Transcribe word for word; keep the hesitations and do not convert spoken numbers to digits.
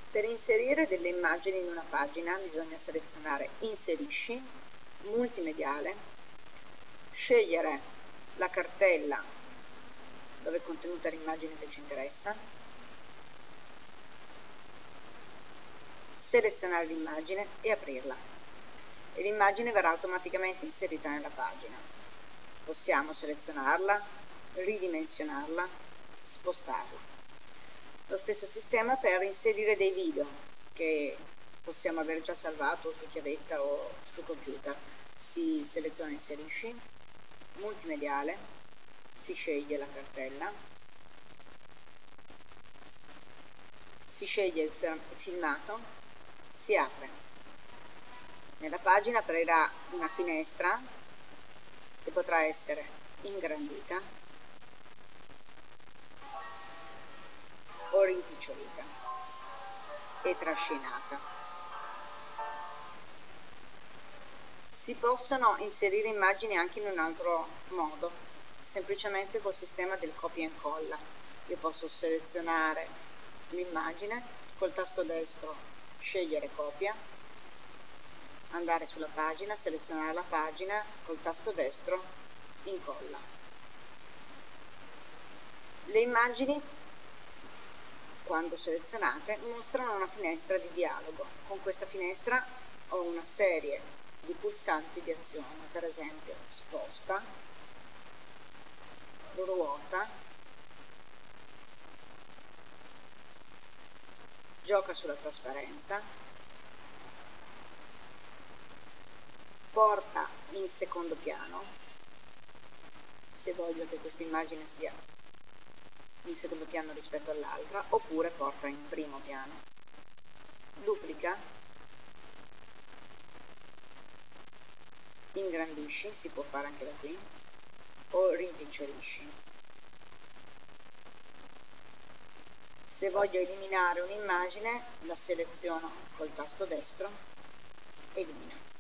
Per inserire delle immagini in una pagina bisogna selezionare Inserisci, Multimediale, scegliere la cartella dove è contenuta l'immagine che ci interessa, selezionare l'immagine e aprirla. E l'immagine verrà automaticamente inserita nella pagina. Possiamo selezionarla, ridimensionarla, spostarla. Lo stesso sistema per inserire dei video che possiamo aver già salvato su chiavetta o sul computer. Si seleziona Inserisci, Multimediale, si sceglie la cartella, si sceglie il filmato, si apre. Nella pagina aprirà una finestra che potrà essere ingrandita o rimpicciolita e trascinata. Si possono inserire immagini anche in un altro modo, semplicemente col sistema del copia e incolla. Io posso selezionare l'immagine, col tasto destro scegliere copia, andare sulla pagina, selezionare la pagina, col tasto destro incolla. Le immagini, quando selezionate, mostrano una finestra di dialogo. Con questa finestra ho una serie di pulsanti di azione, per esempio sposta, ruota, gioca sulla trasparenza, porta in secondo piano, se voglio che questa immagine sia in secondo piano rispetto all'altra, oppure porta in primo piano, duplica, ingrandisci, si può fare anche da qui, o rimpicciolisci. Se voglio eliminare un'immagine, la seleziono col tasto destro, elimina.